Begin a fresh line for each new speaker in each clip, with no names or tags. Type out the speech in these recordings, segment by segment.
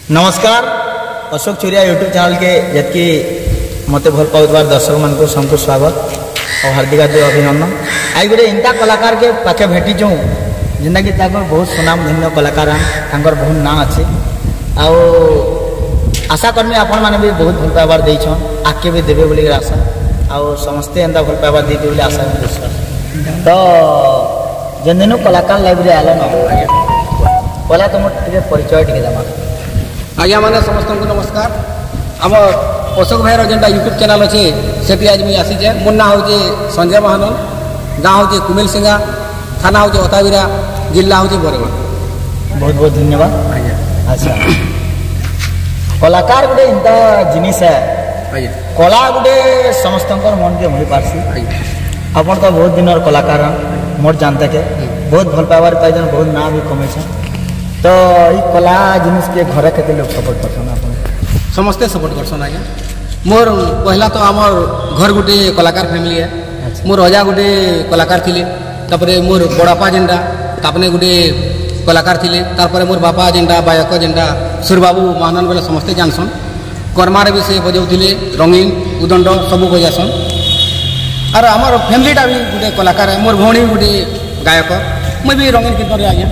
नमस्कार अशोक चोरिया YouTube channel के जबकि मत भल पाउबार दर्शक मान सबको स्वागत और हार्दिक हार्दिक अभिनंदन। आज गोटे इंता कलाकार के पाखे भेटिचु जेनटा कि बहुत सुनाम धन्य कलाकार बहुत ना अच्छे आशा कर्मी आपण मैंने भी बहुत भल पाइबार देछन आगे भी देवे बोली आशा आउ समस्ते एंता भल पाइबार देते बोली आशा विश्वास। तो जेन दिन कलाकार लाइब्रेरी आल न पहला तुम परिचय टे देमा।
आज्ञा मैंने समस्त को नमस्कार। आम अशोक भाई जेनटा यूट्यूब चैनल अच्छे से आज मुझे आसीचे। मोर ना हूँ संजय महानन, गाँव हूँ कुमिल सिंगा, थाना हूँ अताबिरा, जिला हूँ बरगढ़।
बहुत बहुत धन्यवाद। अच्छा कलाकार गोटे इंता जिनिस है कला गोटे समस्त मन के भूल पार्सी। आप तो बहुत दिन कलाकार मोर जानते के बहुत भल पाइबार पाई बहुत ना भी कमे। तो ये कला जिनिस के घरे के लोग सपोर्ट करसन आप
समस्ते सपोर्ट करसन। आज्ञा मोर पहला तो आमर घर गोटे कलाकार फैमिली है। मोर अजा गोटे कलाकार थिले, तापरे मोर बड़ापा जेनटा तापने गोटे कलाकार थिले, तारपरे मोर बापा जेनटा बायक जेनटा सूरबाबू महानन बेले समस्ते जानसन। कर्मार भी से बजाउथिले, रंगीन उदंड सब बजासन। और आमर फैमिलीटा भी गोटे कलाकार है। मोर भौणी गोटे गायक, मुझे भी रंगीन कीर्तन आज्ञा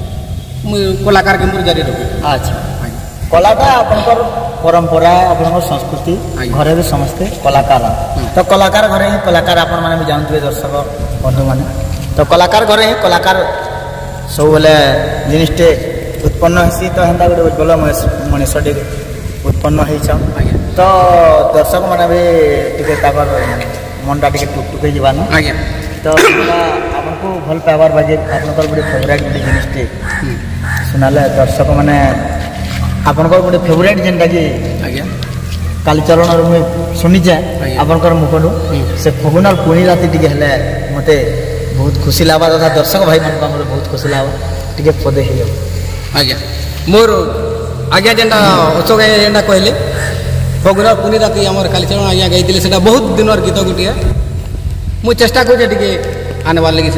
कलाकार के मोर जारी रखी।
अच्छा कलाटा आपनकर परंपरा आपनकर संस्कृति घरे भी समस्ते कलाकार। तो कलाकार घरे ही कलाकार आपण माने भी जानते दर्शक बंधु माने। तो कलाकार घरे ही कलाकार सब बेले जिनिसटे उत्पन्न हेसी। तो हेन्ता गोटे उज्जवल मनुष्यटे उत्पन्न होइछन। तो दर्शक माने भी टिके ताकर मनटा टिके टुकटुके जीवान।
आज्ञा
तो आपको भल पाइबार बाजे आपनकर गोटे फेवरेट गोटे जिनिसटे सुनाले दर्शक माने आपनकर गोटे फेवरेट जेनटा कि
आज्ञा
कालीचरण मुझे शुणीचे आपनकर मुखर से फगुनार पुणी राति टिके हेले मते बहुत खुशी लावा तथा दर्शक भाई मन को बहुत खुशी लावा टिके पदे हे।
आज्ञा मोर आज्ञा जेनटा अशोक जेनटा कहले फगुनार पुणी राति आमर कालीचरण आज्ञा गाइथिले सेटा बहुत दिनर गीत गोटे मु चेष्टा करूँ टे आनबार लगी से।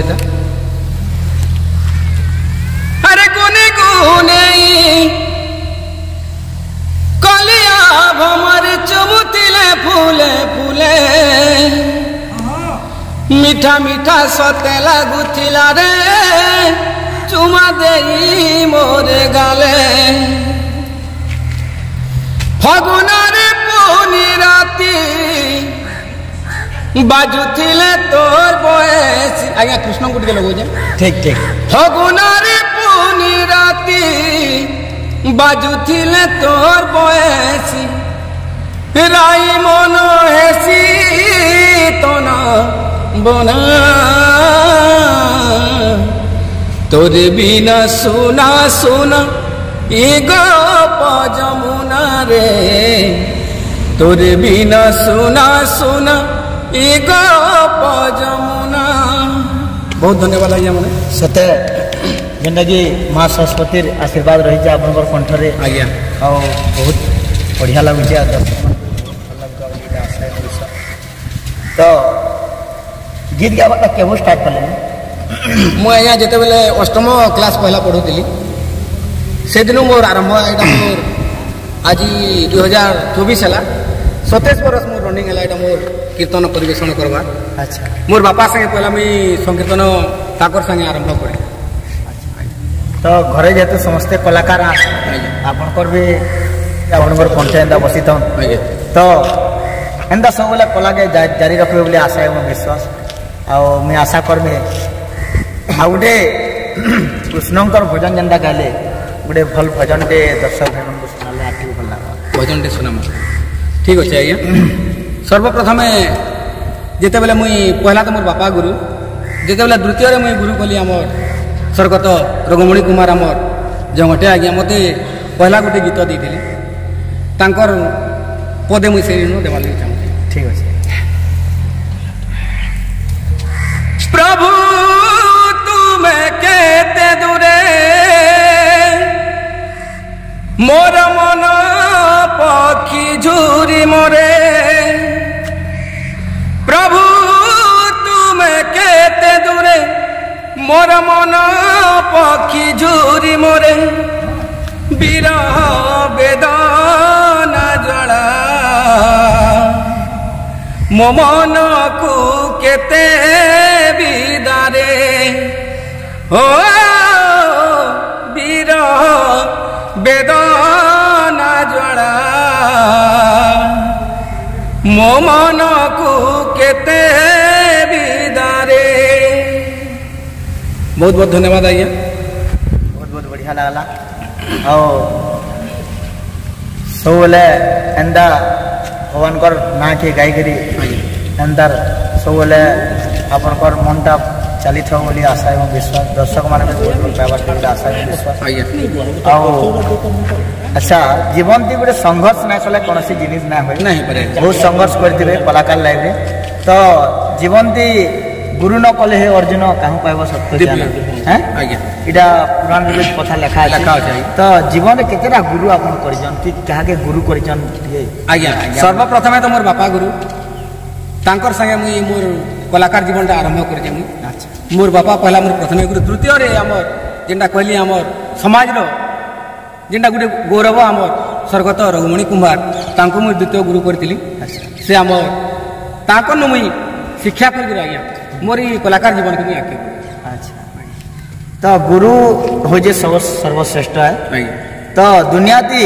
अरे गुने गुने कलिया भमर चुमुतिले फूले फूले मीठा मीठा सते लागुथिला रे चुमा देई मोरे गाले फगुनारे पुनी राती बाजुथिले तोर बयस। आज्ञा कृष्ण को टिके लगो
ठीक ठीक।
फगुनारे पुनी राती बाजुथिले तोर बयस राई मन हेसी तना बना तोरे बिना सुना सुना ई गप जमुना रे तोरे बिना सुना सुना जमुना। बहुत धन्यवाद आज्ञा मैंने
सते जेनटा कि माँ सरस्वती आशीर्वाद रही है आपनकर कंठरे।
आज्ञा
और बहुत बढ़िया लगुचे। तो गीत गावाटा केबो स्टार्ट कले
मु आज्ञा जेते बेले अष्टम क्लास पहला पढ़ुली से दिन मोर आरंभ एटा मोर आज 2024 है 27 बरस मोर रनिंग है एटा मोर कीर्तन परिवेशन करवा।
अच्छा
मोर बापा संगे पहला मुई संकीर्तन ताकर संगे आरंभ करे।
तो घरे जेते समस्ते कलाकार आपनकर भी आपनकर कंठे एंदा बसित। तो एंदा सब बेले कला के जारी रखबे बोली आशा है विश्वास। आ मैं आशा करमी आ गोटे कृष्णकर भजन जेनटा गाले गोटे भल भजन टे दर्शक भाई को सुनाले आके भल लागो
भजन टे सुनाम। ठीक अच्छे आज्ञा सर्वप्रथम जिते बेले मुई पहला तो मोर बापा गुरु जिते बेले द्वितीय मुई गुरु कली आमर स्वर्गत रघुमणि कुमार आमर जंगटे आज्ञा मते पहला गोटे गीत देते तांकर पदे मुई से देवार लगे चाहूँ।
ठीक अच्छे।
प्रभु तुम्हें कहते दूरे मोर मन पक्षी झूरी मोरे प्रभु तुम्हें कहते दूरे मोर मन पक्षी झूरी मोरे विरह ମୋ ମନକୁ କେତେ ବିଦାରେ ଓ ବିରହ ବେଦନା ଜ୍ୱାଳା ମୋ ମନକୁ କେତେ ବିଦାରେ। ବହୁତ ବହୁତ ଧନ୍ୟବାଦ ଆଜ୍ଞା।
ବହୁତ ବହୁତ ବଢ଼ିଆ ଲାଗଲା। ଆଉ ସବୁବେଳେ ଏନ୍ତା ଭଗବାନଙ୍କର ନାଁକେ ଗାଇକରି ଏନ୍ତାର ସବୁବେଳେ ଆପଣଙ୍କର ମନଟା ଚାଲିଥାଉ ବୋଲି ଆଶା ଏବଂ ବିଶ୍ୱାସ। ଦର୍ଶକମାନେ ବି ବହୁତ ଭଲ ପାଇବାର ବୋଲି ଆଶା ଏବଂ ବିଶ୍ୱାସ। ଆଉ ଆଚ୍ଛା ଜୀବନଟି ଗୋଟେ ସଂଘର୍ଷ ନାଇଁ କଲେ କୌଣସି ଜିନିଷ ନା ହୁଏ। ବହୁତ ସଂଘର୍ଷ କରିଥିବେ କଳାକାର ଲାଇଫରେ। ତ ଜୀବନଟି ଗୁରୁ ନ କଲେ ହେ ଅର୍ଜୁନ କାହୁଁ ପାଇବ ସତ୍ୟ হ্যাঁ এটা পুরাণ কথা লেখা আছে। তো জীবনে কেতেটা গুরু আপন করিছন কি কাহাকে গুরু করিছন
আজ্ঞা সর্বপ্রথমে তো মোর বাপা গুরু তাঙ্কর সঙ্গে মুই মোর কলাকার জীবনটা আরম্ভ করেছি মুই। আচ্ছা মোর বাপা পহলা মোর প্রথমে গুরু দ্বিতীয়রে আমার যেটা কহিলি আমার সমাজর যেটা গোটে গৌরব আমার স্বর্গত রঘুমণি কুম্ভার তাঁকু মুই দ্বিতীয় গুরু করেছিলি। সে আমার তাঁকর মুই শিক্ষা করি আজ্ঞা মোর এই কলাকার জীবনকে মুই আগে।
আচ্ছা তো গুরু হচ্ছে সর্বশ্রেষ্ঠ হ্যাঁ। তো দুনিয়াতে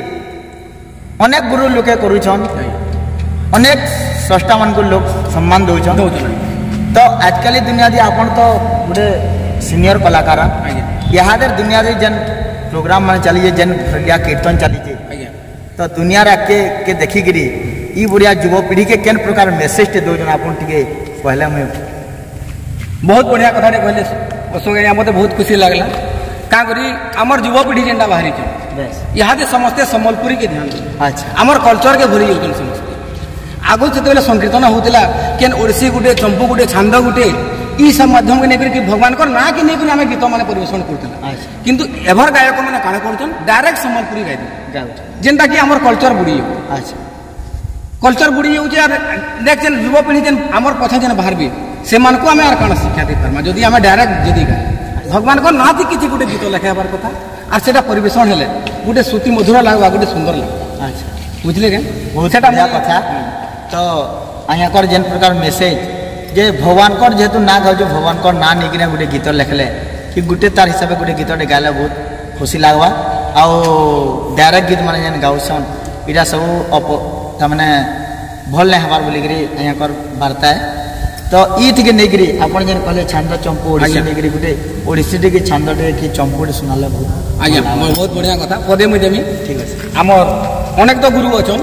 অনেক গুরু লোকে করুছন অনেক স্রষ্টা মানুষ লোক সম্মান দৌছন। তো আজকাল দুনিয়াতে আপন তো গোটে সিনিয়র কলাকার ইহাদের দুনিয়াতে যেন প্রোগ্রাম মানে চালিছে যেন কীর্তন চালিছে তো দুনিয়ার আগে কে দেখিকি ই বড়িয়া যুবপিঢ়িকে কেন প্রকার মেসেজটে দৌছন আপন টিকে কহিলে মুই।
बहुत बढ़िया कथाटे कहले अशोक आज्ञा मत बहुत खुशी लगला क्या करी आमर युवपीढ़ी जेनटा बाहरी इहादे समस्ते सम्बलपुरी के ध्यान
अच्छा
आमर कल्चर के भूली जाऊँ समस्ते आगु से संकीर्तन होता केन ओडिसी गुटे चंपू गुटे छांद गुटे ई सब माध्यम के लेकर भगवान को ना कि नहीं आम गीत मैंने परिवेशन करते किंतु एभर गायक मैंने काण कर डायरेक्ट सम्बलपुरी गाई जेनटा कि आमर कल्चर बुड़ी जाऊ। अच्छा कल्चर बुड़ी जाऊँ देख जेन युवपीढ़ी जेन आमर पछे जेन बाहर से आम कौन शिक्षा दे पार्मा जदि आम डायरेक्ट जदि गाए भगवान को ना किसी गोटे गीत लिखाबार कथा और से परिवेशन हेले गोटे श्रुति मधुर लगवा गोटे सुंदर लगे। अच्छा बुझले के
बहुत कथा। तो अहर जेन प्रकार मेसेज जे भगवान जेहेतु ना गाँव भगवान ना नहीं गोटे गीत लिखले कि गोटे तार हिसाब से गोटे गीतटे गायले बहुत खुशी लगवा। आउ डायरेक्ट गीत मैंने जेन गाउसन इटा सब तमाने भल नहीं हबार बोलिकी अहर वार्ता है। तो ये नहीं आपन जेन कहले छांद चंपू ओडिसी नहीं गोटे ओडिसी टे छांदटे कि चंपूटे सुनाले बहुत
आज्ञा बहुत बढ़िया कथा पदे मुझे देमी। ठीक है आमर अनेक तो गुरु अच्छन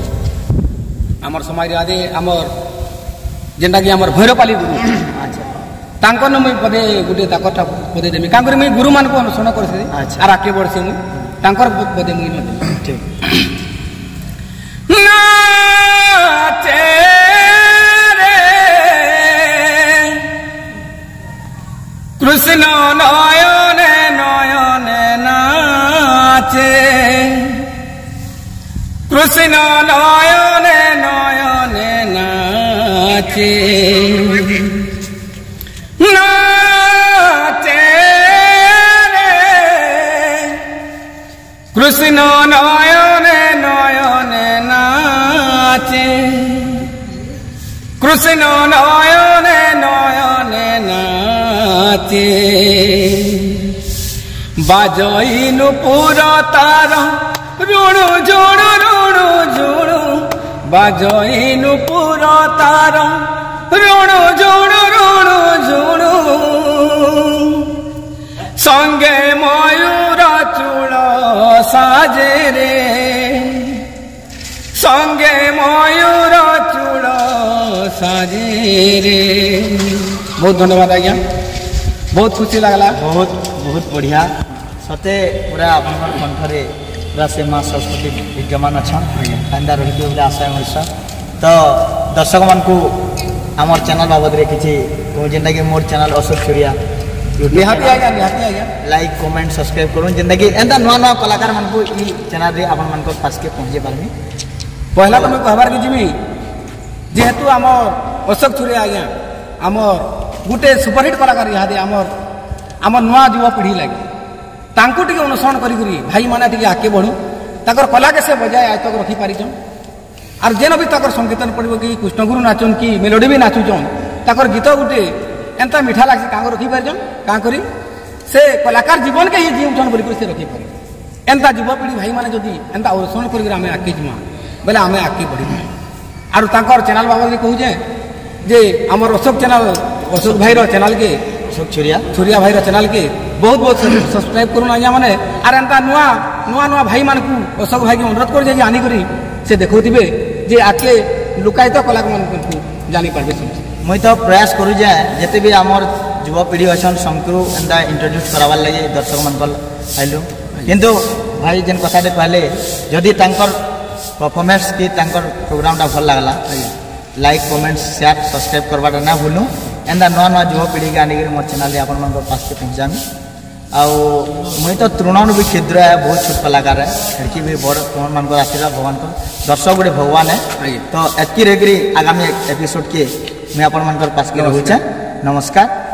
आमर समाज आदि आमर जेनटा कि आमर भैरपाली गुरु। अच्छा तांकर न मुई पदे गोटे ताकरटा पदे देमी का करी मुई गुरु मान को अनुसरण करसी। अच्छा आर आके बढ़सी मुई तांकर पदे मुई न ठीक नाचे कृष्ण नयने नयने नाचे कृष्ण नयने नयने नाचे नाचे रे कृष्ण नयने नयने नाचे कृष्ण नयने नयने नाचे बाजइनु पूरा तार रुणु जुणु रुणु जुणु बाजइनु पूरा तार रुणु जुणु रुणु जुणु संगे मयूर चूड़ साजे रे संगे मयूर चूड़ साजे रे। बहुत धन्यवाद आज्ञा बहुत खुशी लगला
बहुत बहुत बढ़िया सते पूरा आपन कंठरे पूरा से माँ सरस्वती विद्यमान अच्छा एंदा रही बोले आशा मनुष्य। तो दर्शक मान को आमर चैनल बाबद किसी जेनटा कि मोर चैनल अशोक छुरिया
निहाती आज्ञा
लाइक कमेंट सब्सक्राइब करूँ जेनटा कि एंता नुआ नुआ कलाकार मान को ई चैनल रे आपन मान को पास के पहुँचे पारमी।
पहला तो मैं कहबार कि जिमी जेहेतु आमर अशोक छुरिया आज्ञा आमर गोटे सुपरहिट कलाकार इहादे आमर नुआ युवपीढ़ी लगे तांको टिके अनुसरण करी भाई माने टिके आगे बढ़ू ताकर कला के से बजाय आज तक रखी पारिछन आर जेन भी ताकर संकीर्तन पड़ो कि कृष्णगुरु नाचन कि मेलोडी भी नाचुचन ताकर गीत गुटे एंता मीठा लगसी क्या रखी पारन क्या करी से कलाकार जीवन के ही जीवन बोल से रखी पारे एंता युवपीढ़ी भाई मैंने जदि एंता अनुसरण कर आगे जीमा बोले आम आगे बढ़ी आर ताकर चैनल बाबद कहूचे जे आमर अशोक चैनल अशोक भाईर चैनल के
अशोक छुरिया
भाईर चैनल के बहुत बहुत सब्सक्राइब करूँ आज्ञा मैंने आर एंता नुआ नुआ नुआ भाई मान को अशोक भाई के अनुरोध कर आनिक से देखो जे आके लुकायित कलाकार मान जानी पार्बे
मुई तो प्रयास करूँ जिते भी आमर युवपीढ़ी अच्छा शंकु एंता इंट्रोड्यूस करार लगे दर्शक मन आइलु किंतु भाई जेन कथाटे कहले जदि परफॉर्मेंस की प्रोग्रामटा भल लगला लाइक कमेंट शेयर सब्सक्राइब करवाटा ना भूलू एंता नुआ नुआ युवपीढ़ी के आनिक मोर चैनल आपण पास के पहुँचामी मुई तो तृण भी क्षुद्र है बहुत छोट कलाकार है खिड़की भी बड़ तुम मान आशीर्वाद भगवान को दर्शक गोटे भगवान है तो एतकी रही आगामी एपिसोड के मैं आपण पास के रोचे नमस्कार।